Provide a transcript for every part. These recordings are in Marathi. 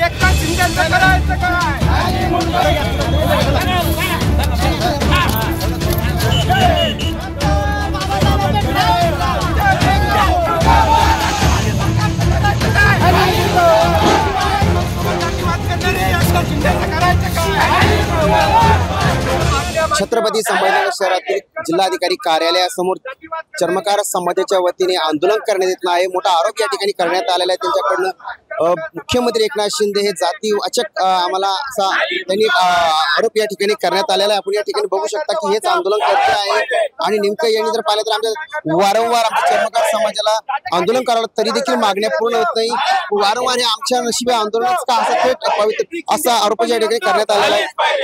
एकनाथ शिंदेंचं करायचं काय? छत्रपती संभाजीनगर शहरातील जिल्हाधिकारी कार्यालयासमोर चर्मकार समाजाच्या वतीने आंदोलन करण्यात येत आहे। मोठा आरोप या ठिकाणी करण्यात आलेला आहे त्यांच्याकडनं। मुख्यमंत्री एकनाथ शिंदे हे जातीवाचक आम्हाला असा त्यांनी आरोप या ठिकाणी करण्यात आलेला आहे। आपण या ठिकाणी बघू शकता की हेच आंदोलन करते आहे आणि नेमकं यांनी जर पाहिलं तर आमच्या वारंवार आमच्या चर्मकार समाजाला आंदोलन करायला तरी देखील मागण्या पूर्ण होत नाही। वारंवार हे आमच्या नशिबी आंदोलनाच का असं थेट पवित्र असा आरोप या ठिकाणी करण्यात आलेला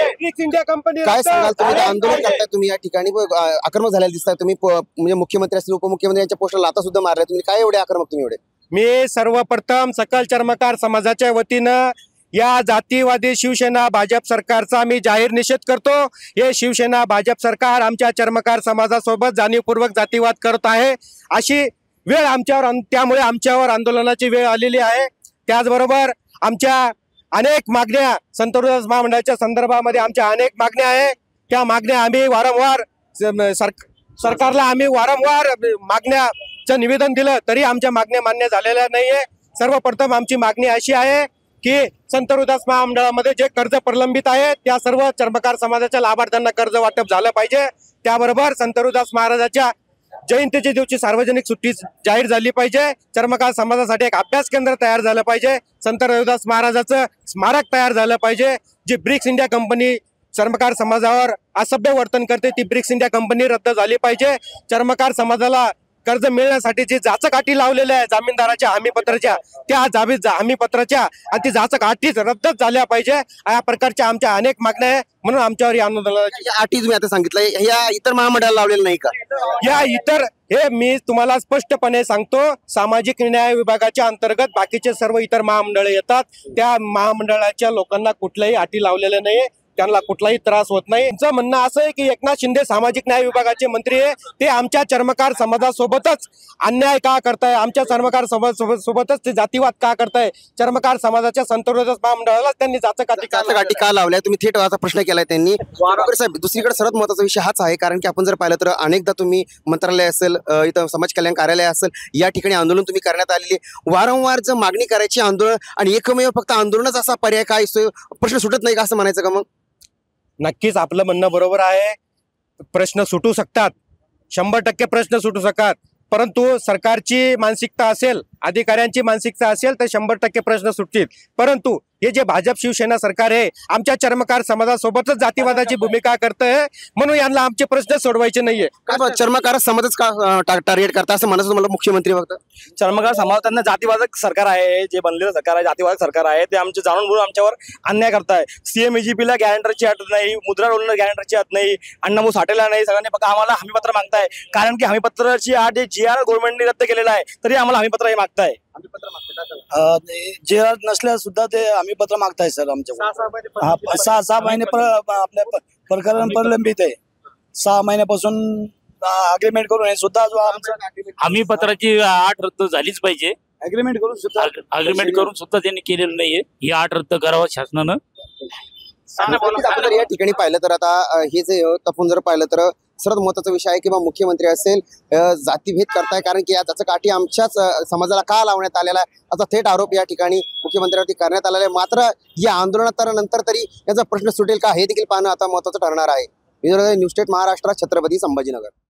आहे। काय सांगाल तुम्ही आंदोलन करताय, तुम्ही या ठिकाणी आक्रमक झालेला दिसताय, तुम्ही म्हणजे मुख्यमंत्री असतील उपमुख्यमंत्री यांच्या पोस्टरला लाथा सुद्धा मारल्या, तुम्ही काय एवढे आक्रमक तुम्ही एवढे? मी सर्वप्रथम सकल चर्मकार समाजाच्या वतीनं या जातीवादी शिवसेना भाजप सरकारचा मी जाहीर निषेध करतो। हे शिवसेना भाजप सरकार आमच्या चर्मकार समाजासोबत जाणीवपूर्वक जातीवाद करत आहे। अशी वेळ आमच्यावर, त्यामुळे आमच्यावर आंदोलनाची वेळ आलेली आहे। त्याचबरोबर आमच्या अनेक मागण्या संत रोहिदास महामंडळाच्या संदर्भामध्ये आमच्या अनेक मागण्या आहे। त्या मागण्या आम्ही वारंवार सरकारला आम्ही वारंवार मागण्याचं निवेदन दिलं तरी आमच्या मागण्या मान्य झालेल्या नाहीये। सर्वप्रथम आमची मागणी अशी आहे की संत रोहिदास महामंडळामध्ये जे कर्ज प्रलंबित आहे त्या सर्व चर्मकार समाजाच्या लाभार्थ्यांना कर्ज वाटप झालं पाहिजे। त्याबरोबर संत रोहिदास महाराजाच्या जयंतीच्या दिवशी सार्वजनिक सुट्टी जाहीर झाली पाहिजे। चर्मकार समाजासाठी एक अभ्यास केंद्र तयार झालं पाहिजे। संत रोहिदास महाराजाचं स्मारक तयार झालं पाहिजे। जी ब्रिक्स इंडिया कंपनी चर्मकार समाजावर असभ्य वर्तन करते ती ब्रिक्स इंडिया कंपनी रद्द झाली पाहिजे। चर्मकार समाजाला कर्ज मिळण्यासाठी जी जाचक अटी लावलेल्या आहे जामीनदाराच्या हमीपत्राच्या, त्या हमीपत्राच्या आणि ती जाचक अटीच रद्दच झाल्या पाहिजे। या प्रकारच्या आमच्या अनेक मागण्या आहे, म्हणून आमच्यावर या आंदोलनाची अटी तुम्ही आता सांगितलं या इतर महामंडळाला लावलेलं नाही का? या इतर हे मी तुम्हाला स्पष्टपणे सांगतो, सामाजिक न्याय विभागाच्या अंतर्गत बाकीचे सर्व इतर महामंडळे येतात, त्या महामंडळाच्या लोकांना कुठल्याही अटी लावलेल्या नाही, त्यांना कुठलाही त्रास होत नाही। त्यांचं म्हणणं असं आहे की एकनाथ शिंदे सामाजिक न्याय विभागाचे मंत्री आहे, ते आमच्या चर्मकार समाजासोबतच अन्याय का करताय, आमच्या चर्मकार सोबतच ते जातीवाद का करताय, चर्मकार समाजाच्या संत रोहिदास महामंडळाला त्यांनी जाचक अटी का लावल्या? तुम्ही थेट असा प्रश्न केलाय त्यांनी। साहेब, दुसरीकडे सर्वात महत्त्वाचा विषय हाच आहे, कारण की आपण जर पाहिलं तर अनेकदा तुम्ही मंत्रालय असेल, इथं समाज कल्याण कार्यालय असेल, या ठिकाणी आंदोलन तुम्ही करण्यात आलेली वारंवार जर मागणी करायची आंदोलन आणि एकमेव फक्त आंदोलनच असा पर्याय काय प्रश्न सुटत नाही का असं म्हणायचं का? मग नक्कीच आपलं म्हणणं बरोबर आहे, प्रश्न सुटू शकतात, 100% प्रश्न सुटू शकतात, परंतु सरकारची मानसिकता असेल, अधिकाऱ्यांची मानसिकता असेल तर 100% प्रश्न सुटतील। परंतु हे जे भाजप शिवसेना सरकार आहे आमच्या चर्मकार समाजासोबतच जातीवादाची भूमिका करतंय, म्हणून यांना आमचे प्रश्न सोडवायचे नाहीये। चर्मकार समाजच का टार्गेट करता असं म्हणत तुम्हाला मुख्यमंत्री? फक्त चर्मकार समाज त्यांना जातीवादक सरकार आहे, जे बनलेलं सरकार आहे, जातीवादक सरकार आहे, ते आमचे जाणून बुजून आमच्यावर अन्याय करताय। CM-EGP ला गॅरंटरची अट नाही, मुद्रा लोनला गॅरंटरची अट नाही, अण्णाभाऊ साठेला नाही, सगळ्यांनी फक्त आम्हाला हमीपत्र मागताय, कारण की हमीपत्राची अट GR गव्हर्नमेंटने रद्द केलेला आहे, तरी आम्हाला हमीपत्र हे मागताय। जे नसल्यास सुद्धा ते हमीपत्र मागताय सर आमच्या 6 महिने आपल्या प्रकरण प्रलंबित आहे। 6 महिन्यापासून अग्रीमेंट करून सुद्धा जो आमचं हमीपत्राची अट रद्द झालीच पाहिजे। अग्रीमेंट करून सुद्धा त्यांनी केलेलं नाहीये, ही अट रद्द करावं शासनानं। आपण जर या ठिकाणी पाहिलं तर आता हे जे आपण जर पाहिलं तर सर्वात महत्त्वाचा विषय आहे की बा मुख्यमंत्री असेल जातीभेद करताय, कारण की या त्याचा काठी आमच्याच समाजाला का लावण्यात आलेला आहे असा थेट आरोप या ठिकाणी मुख्यमंत्र्यांवरती करण्यात आलेला आहे। मात्र या आंदोलनानंतर तरी याचा प्रश्न सुटेल का हे देखील पाहणं आता महत्त्वाचं ठरणार आहे। News state Maharashtra, Chhatrapati Sambhajinagar.